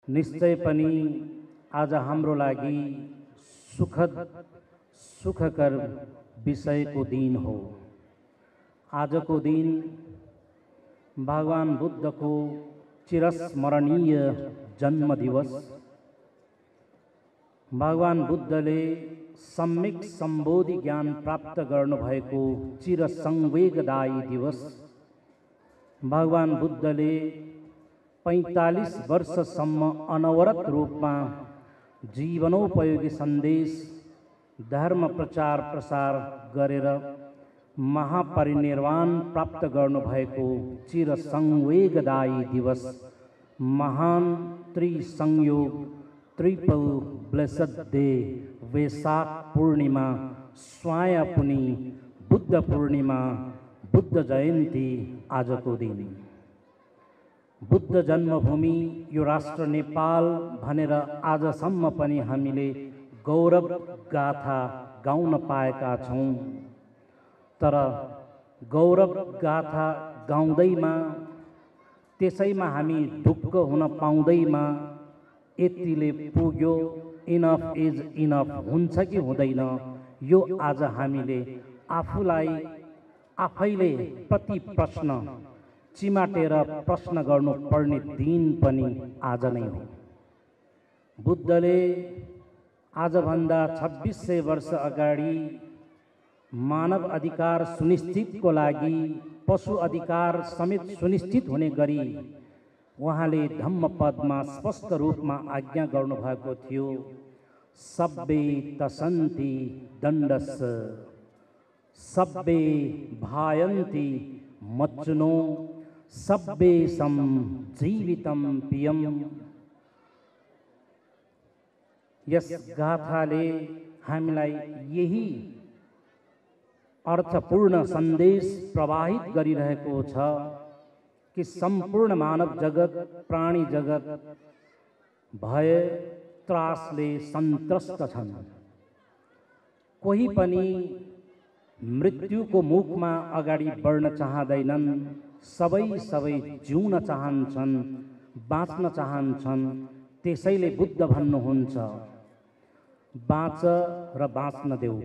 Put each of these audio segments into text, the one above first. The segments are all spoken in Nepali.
निश्चय पनि आज हाम्रो लागि सुखकर विषयको दिन हो। आजको दिन भगवान बुद्धको चिरस्मरणीय जन्म दिवस। भगवान बुद्धले सम्यक सम्बोधि ज्ञान प्राप्त गर्नुभएको चिरसंवेगदायी दिवस। भगवान बुद्धले 45 वर्षसम्म अनवरत रूपमा जीवनोपयोगी सन्देश धर्म प्रचार प्रसार गरेर महापरिनिर्वाण प्राप्त गर्नुभएको चिरसंवेगदायी दिवस। महान त्रिसंयोग triple blessed day Vaishakh Purnima Swanya Punhi Buddha Purnima Buddha Jayanti आजको दिन। बुद्ध जन्मभूमि यो राष्ट्र नेपाल भनेर आजसम्म पनि हामीले गौरव गाथा गाउन पाएका छौं। तर गौरव गाथा गाउँदैमा त्यसैमा हामी ढुक्क हुन पाउँदैमा यतिले पुग्यो, इनफ इज इनफ हुन्छ कि हुँदैन, यो आज हामीले आफैले प्रति प्रश्न चिमाटेर प्रश्न गर्नुपर्ने दिन पनि आज नै हो। बुद्धले आजभन्दा 2600 वर्ष अगाडि मानव अधिकार सुनिश्चितको लागि पशु अधिकार समेत सुनिश्चित हुने गरी उहाँले धम्मपदमा स्पष्ट रूपमा आज्ञा गर्नुभएको थियो। सब्बे तसन्ति दण्डस् सब्बे भायन्ति मच्चुनो सब्बे सम जीवितम पियम। यस गाथाले हामीलाई यही अर्थपूर्ण सन्देश प्रवाहित गरिरहेको छ कि सम्पूर्ण मानव जगत प्राणी जगत भय त्रासले सन्त्रस्त छन्। कोही पनि मृत्युको मुखमा अगाडि बढ्न चाहँदैनन्। सबै जिउन चाहन्छन्, बाँच्न चाहन्छन्। त्यसैले बुद्ध भन्नुहुन्छ, बाँच र बाँच्न देऊ।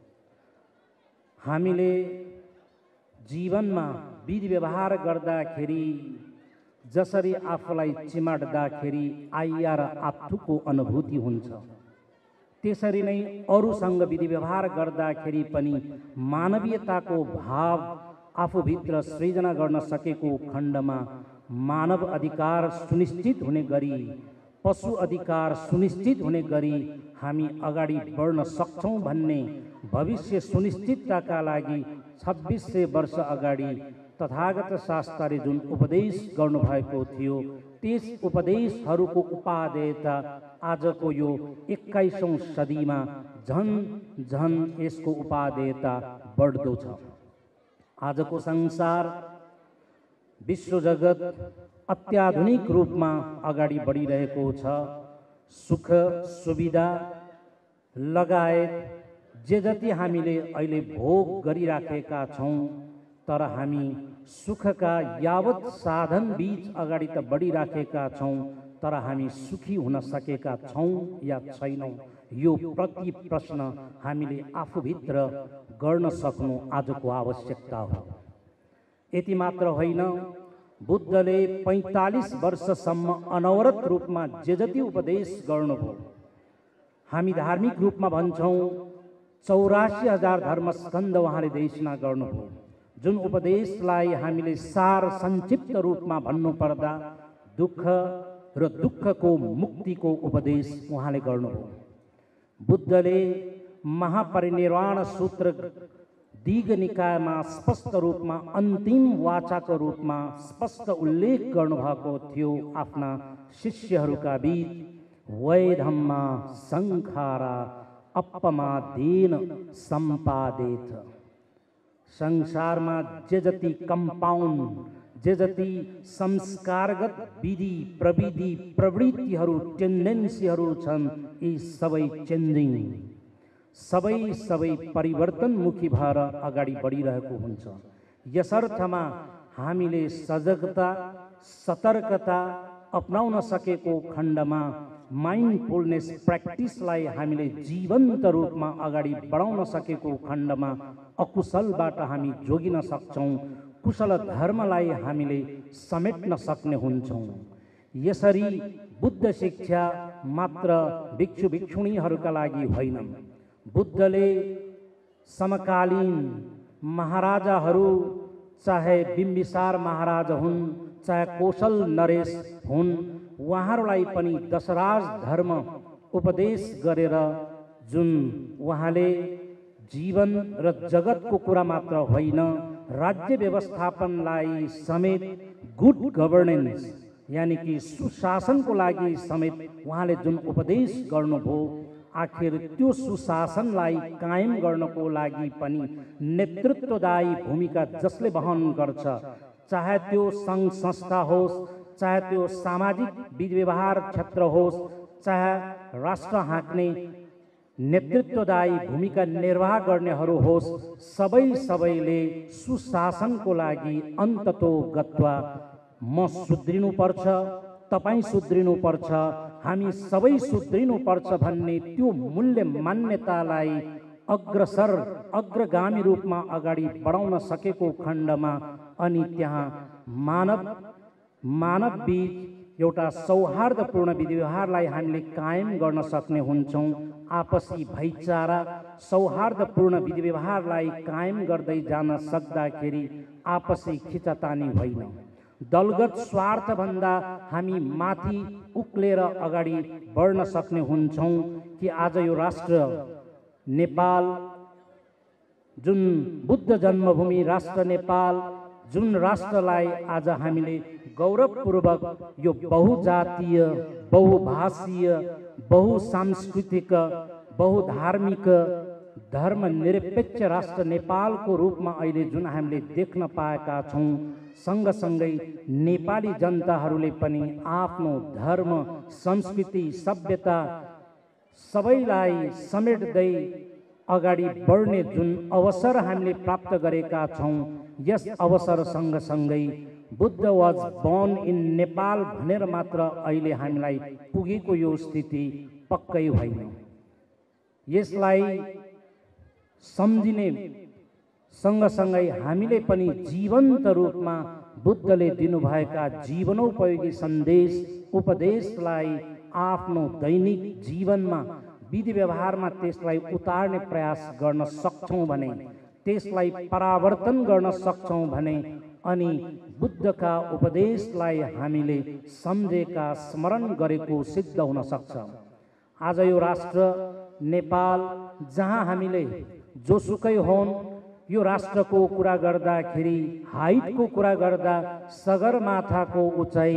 हामीले जीवनमा विधि व्यवहार गर्दाखेरि जसरी आफूलाई चिमाट्दाखेरि आइया र आत्थुको अनुभूति हुन्छ, त्यसरी नै अरूसँग विधि व्यवहार गर्दाखेरि पनि मानवीयताको भाव आफूभित्र सृजना गर्न सकेको खण्डमा मानव अधिकार सुनिश्चित हुने गरी पशु अधिकार सुनिश्चित हुने गरी हामी अगाडि बढ्न सक्छौं भन्ने भविष्य सुनिश्चितताका लागि 2600 वर्ष अगाडि तथागत शास्त्रले जुन उपदेश गर्नुभएको थियो, त्यस उपदेशहरूको उपादेयता आजको यो 21औं सदीमा झन यसको उपादेयता बढ्दो छ। आजको संसार विश्व जगत अत्याधुनिक रूपमा अगाडि बढिरहेको छ। सुख सुविधा लगायत जे जति हामीले अहिले भोग गरिराखेका छौं, तर हामी सुखका यावत साधन बीच अगाडि त बढिराखेका छौं, तर हामी सुखी हुन सकेका छौं या छैनौं, यो प्रति प्रश्न हामीले आफूभित्र गर्न सक्नु आजको आवश्यकता हो। यति मात्र होइन, बुद्धले 45 वर्षसम्म अनवरत रूपमा जे जति उपदेश गर्नुभयो, हामी धार्मिक रूपमा भन्छौं 84,000 धर्मस्कन्ध उहाँले देशना गर्नुभयो। जुन उपदेशलाई हामीले सार संक्षिप्त रूपमा भन्नुपर्दा दुःख र दुःखको मुक्तिको उपदेश उहाँले गर्नुभयो। बुद्धले महापरिनिर्वाण सूत्र दीघ निकायमा स्पष्ट रूपमा अन्तिम वाचाको रूपमा स्पष्ट उल्लेख गर्नुभएको थियो आफ्ना शिष्यहरूका बीच, वैधम्मा संखारा अपमादेन सम्पादेत। संसारमा जे जति कम्पाउन्ड, जे जति संस्कारगत विधि प्रविधि प्रवृत्तिहरू टेन्डेन्सीहरू छन्, यी सबै चेन्जिङ, सबै परिवर्तनमुखी भएर अगाडि बढिरहेको हुन्छ। यसर्थमा हामीले सजगता, सतर्कता अपनाउन सकेको खण्डमा माइन्डफुलनेस प्र्याक्टिसलाई हामीले जीवन्त रूपमा अगाडि बढाउन सकेको खण्डमा अकुशलबाट हामी जोगिन सक्छौँ, कुशल धर्मलाई हामीले समेट्न सक्ने हुन्छौँ। यसरी बुद्ध शिक्षा मात्र भिक्षु भिक्षुणीहरूका लागि होइन, बुद्धले समकालीन महाराजाहरू, चाहे बिम्बिसार महाराज हुन्, चाहे कौशल नरेश हुन्, उहाँहरूलाई पनि दशराज धर्म उपदेश गरेर जुन उहाँले जीवन र जगतको कुरा मात्र होइन, राज्य व्यवस्थापनलाई समेत गुड गभर्नेन्स यानी कि सुशासनको लागि समेत उहाँले जुन उपदेश गर्नुभयो, आखिर त्यो सुशासनलाई कायम गर्नको लागि पनि नेतृत्वदायी भूमिका जसले वहन गर्छ, चाहे त्यो सङ्घ संस्था होस्, चाहे त्यो सामाजिक विधि व्यवहार क्षेत्र होस्, चाहे राष्ट्र हाँक्ने नेतृत्वदायी भूमिका निर्वाह गर्नेहरू होस्, सबैले सुशासनको लागि अन्ततोगत्वा म सुध्रिनुपर्छ, तपाईँ सुध्रिनुपर्छ, हामी सबै सुध्रिनुपर्छ भन्ने त्यो मूल्य मान्यतालाई अग्रगामी रूपमा अगाडि बढाउन सकेको खण्डमा अनि त्यहाँ मानव बीच एउटा सौहार्दपूर्ण विधि व्यवहारलाई हामीले कायम गर्न सक्ने हुन्छौँ। आपसी भाइचारा सौहार्दपूर्ण विधि व्यवहारलाई कायम गर्दै जान सक्दाखेरि आपसी खिचातानी होइन, दलगत स्वार्थभन्दा हामी माथि उक्लेर अगाडि बढ्न सक्ने हुन्छौँ कि आज यो राष्ट्र नेपाल, जुन बुद्ध जन्मभूमि राष्ट्र नेपाल, जुन राष्ट्रलाई आज हामीले गौरवपूर्वक यो बहुजातीय, बहुभाषीय, बहुसांस्कृतिक, बहुधार्मिक, धर्मनिरपेक्ष राष्ट्र नेपालको रूपमा अहिले जुन हामीले देख्न पाएका छौँ, सँगसँगै नेपाली जनताहरूले पनि आफ्नो धर्म, संस्कृति, सभ्यता सबैलाई समेट्दै अगाडि बढ्ने जुन अवसर हामीले प्राप्त गरेका छौँ, यस अवसर सँगसँगै Buddha was born in Nepal भनेर मात्र अहिले हामीलाई पुगेको यो स्थिति पक्कै होइन। यसलाई सम्झिने सँगसँगै हामीले पनि जीवन्त रूपमा बुद्धले दिनुभएका जीवनोपयोगी सन्देश उपदेशलाई आफ्नो दैनिक जीवनमा विधि व्यवहारमा त्यसलाई उतार्ने प्रयास गर्न सक्छौँ भने, त्यसलाई परावर्तन गर्न सक्छौँ भने अनि बुद्धका उपदेशलाई हामीले सम्झेका, स्मरण गरेको सिद्ध हुन सक्छ। आज यो राष्ट्र नेपाल, जहाँ हामीले जोसुकै होन्, यो राष्ट्रको कुरा गर्दाखेरि, हाइटको कुरा गर्दा सगरमाथाको उचाइ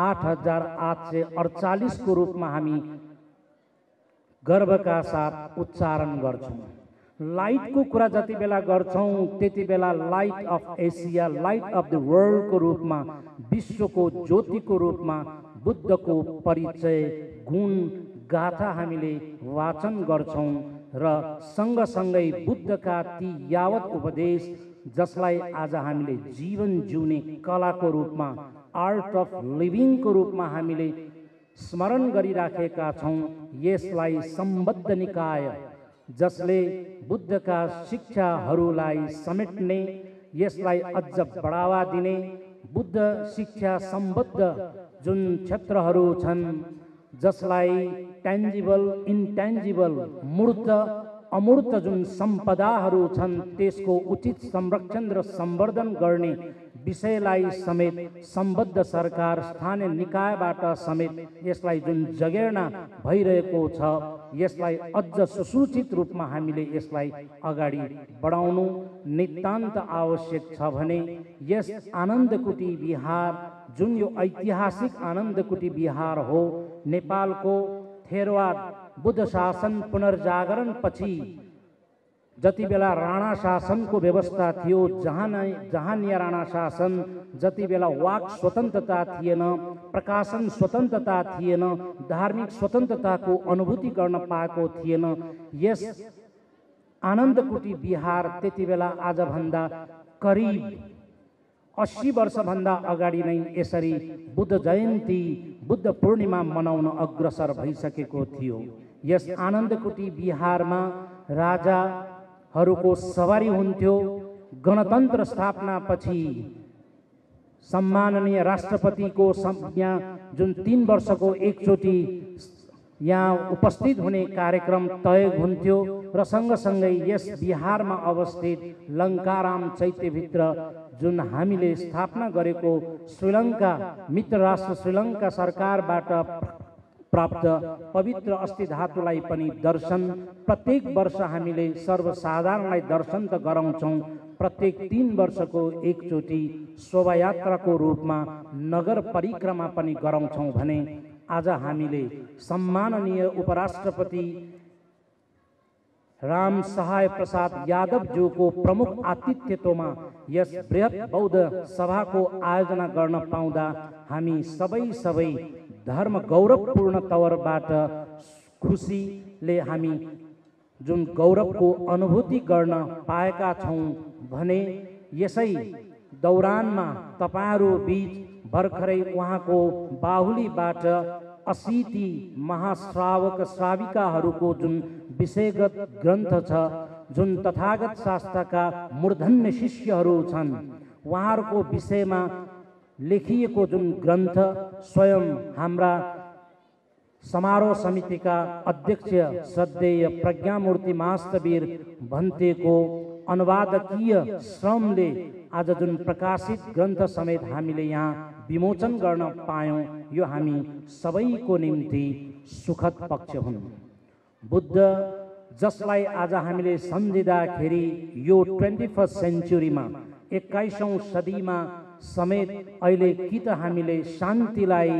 8848 को रूपमा हामी गर्वका साथ उच्चारण गर्छौँ। लाइटको कुरा जति बेला गर्छौँ त्यति बेला light of Asia, light of the वर्ल्डको रूपमा, विश्वको ज्योतिको रूपमा बुद्धको परिचय, गुण, गाथा हामीले वाचन गर्छौँ र सँगसँगै बुद्धका ती यावत उपदेश जसलाई आज हामीले जीवन जिउने कलाको रूपमा, आर्ट अफ लिभिङको रूपमा हामीले स्मरण गरिराखेका छौँ, यसलाई सम्बद्ध निकाय जसले बुद्धका शिक्षाहरूलाई समेट्ने, यसलाई अझ बढावा दिने, बुद्ध शिक्षा सम्बद्ध जुन क्षेत्रहरू छन्, जसलाई टेन्जिबल, इन्टेन्जिबल, मूर्त, अमूर्त जुन सम्पदाहरू छन् त्यसको उचित संरक्षण र सम्वर्धन गर्ने विषयलाई समेत सम्बद्ध सरकार, स्थानीय निकायबाट समेत यसलाई जुन जगेर्ना भइरहेको छ, यसलाई अझ सुसूचित रूपमा हामीले यसलाई अगाडि बढाउनु नितान्त आवश्यक छ भने यस आनन्दकुटी विहार, जुन यो ऐतिहासिक आनन्दकुटी विहार हो, नेपालको थेरवाद बुद्ध शासन पुनर्जागरण पछि जति बेला राणा शासनको व्यवस्था थियो, जहाँनिया राणा शासन, जति बेला वाक स्वतन्त्रता थिएन, प्रकाशन स्वतन्त्रता थिएन, धार्मिक स्वतन्त्रताको अनुभूति गर्न पाएको थिएन, यस आनन्दकुटी विहार त्यति बेला आजभन्दा करिब 80 वर्षभन्दा अगाडि नै यसरी बुद्ध जयन्ती बुद्ध पूर्णिमा मनाउन अग्रसर भइसकेको थियो। यस आनन्दकुटी विहारमा राजाहरूको सवारी हुन्थ्यो। गणतन्त्र स्थापनापछि सम्माननीय राष्ट्रपतिको यहाँ जुन 3 वर्षको एकचोटि यहाँ उपस्थित हुने कार्यक्रम तय हुन्थ्यो र सँगसँगै यस बिहारमा अवस्थित लङ्काराम चैत्यभित्र जुन हामीले स्थापना गरेको श्रीलङ्का मित्र राष्ट्र श्रीलङ्का सरकारबाट प्राप्त पवित्र अस्थि धातुलाई पनि दर्शन प्रत्येक वर्ष हामीले सर्वसाधारणलाई दर्शन त गराउँछौँ। प्रत्येक 3 वर्षको एकचोटि शोभायात्राको रूपमा नगर परिक्रमा पनि गराउँछौँ भने आज हामीले सम्माननीय उपराष्ट्रपति राम सहाय प्रसाद यादवज्यूको प्रमुख आतिथ्यत्वमा यस बृहत बौद्ध सभाको आयोजना गर्न पाउँदा हामी सबै धर्म गौरवपूर्ण तवरबाट खुसीले हामी जुन गौरवको अनुभूति गर्न पाएका छौँ भने यसै दौरानमा तपाईहरू बीच भर्खरै उहाँको बाहुलीबाट 80 महाश्रावक श्राविकाहरूको जुन विषयगत ग्रन्थ छ, जुन तथागत शास्त्रका मूर्धन्य शिष्यहरू छन्, उहाँहरूको विषयमा लेखिएको जुन ग्रन्थ स्वयं हाम्रा समारोह समितिका अध्यक्ष श्रद्धेय प्रज्ञामूर्ति महास्तवीर भन्तेको अनुवादकीय श्रमले आज जुन प्रकाशित ग्रन्थ समेत हामीले यहाँ विमोचन गर्न पायौं, यो हामी सबैको निम्ति सुखद पक्ष हुन्। बुद्ध जसलाई आज हामीले सम्झिँदाखेरि यो 21st सेन्चुरीमा 21औं सदीमा समेत अहिले कि त हामीले शान्तिलाई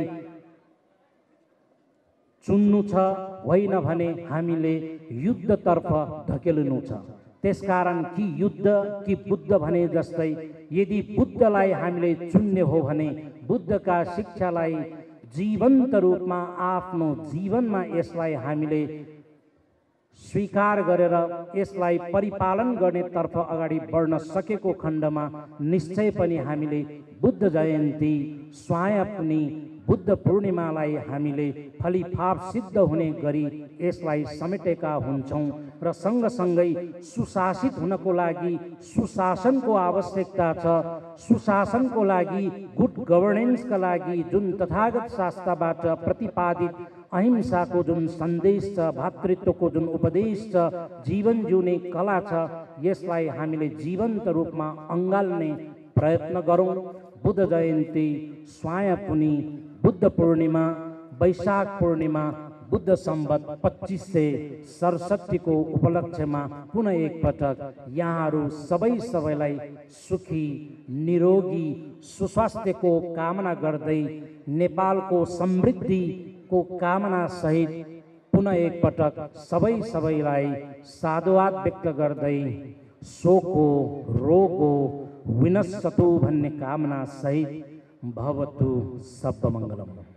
चुन्नु छ, होइन भने हामीले युद्धतर्फ धकेल्नु छ। त्यसकारण कि युद्ध कि बुद्ध भने जस्तै यदि बुद्धलाई हामीले चुन्ने हो भने बुद्धका शिक्षालाई जीवन्त रूपमा आफ्नो जीवनमा यसलाई हामीले स्वीकार गरेर यसलाई परिपालन गर्ने तर्फ अगाडि बढ्न सकेको खण्डमा निश्चय पनि हामीले बुद्ध जयन्ती स्वायापनी बुद्ध पूर्णिमालाई हामीले फलिफाप सिद्ध हुने गरी यसलाई समेटेका हुन्छौं र सँगसँगै सुशासित हुनको लागि सुशासनको आवश्यकता छ। सुशासनको लागि गुड गभर्नेन्सका लागि जुन तथागत शास्त्रबाट प्रतिपादित अहिंसाको जुन सन्देश छ, भातृत्वको जुन उपदेश छ, जीवन जिउने कला छ, यसलाई हामीले जीवन्त रूपमा अँगाल्ने प्रयत्न गरौं। बुद्ध जयन्ती स्वायापुनी बुद्ध पूर्णिमा वैशाख पूर्णिमा बुद्ध सम्वत 2567 को उपलक्ष्यमा पुनः एक पटक यहाँहरू सबैलाई सुखी निरोगी सुस्वास्थ्यको कामना गर्दै नेपालको समृद्धिको कामना सहित पुनः एक पटक सबैलाई साधुवाद व्यक्त गर्दै शोको रोगो विनश्यतु भन्ने कामना सहित भवतु सर्वमङ्गलम्।